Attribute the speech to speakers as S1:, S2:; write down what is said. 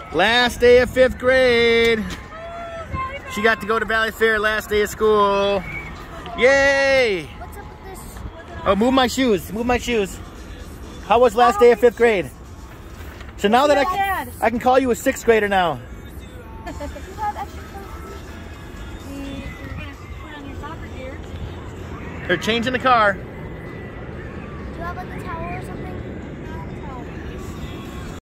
S1: Last day of 5th grade. She got to go to Valley Fair last day of school. Yay!
S2: What's up with this?
S1: Oh, move my shoes. Move my shoes. How was last day of 5th grade? So now that I can call you a 6th grader now.
S2: You have extra clothes. You're gonna put on your soccer gear.
S1: They're changing the car.
S2: Do you have like a